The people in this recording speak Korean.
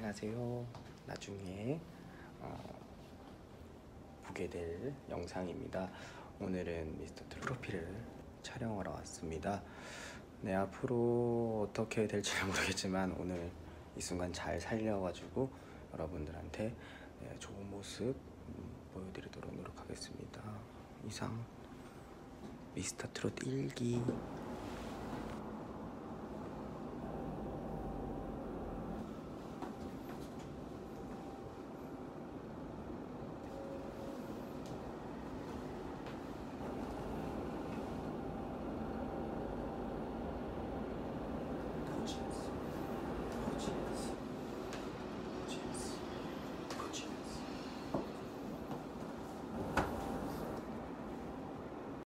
안녕하세요. 나중에 보게 될 영상입니다. 오늘은 미스터 트롯 프로필을 촬영하러 왔습니다. 네, 앞으로 어떻게 될지는 모르겠지만 오늘 이 순간 잘 살려가지고 여러분들한테 좋은 모습 보여드리도록 노력하겠습니다. 이상 미스터 트롯 1기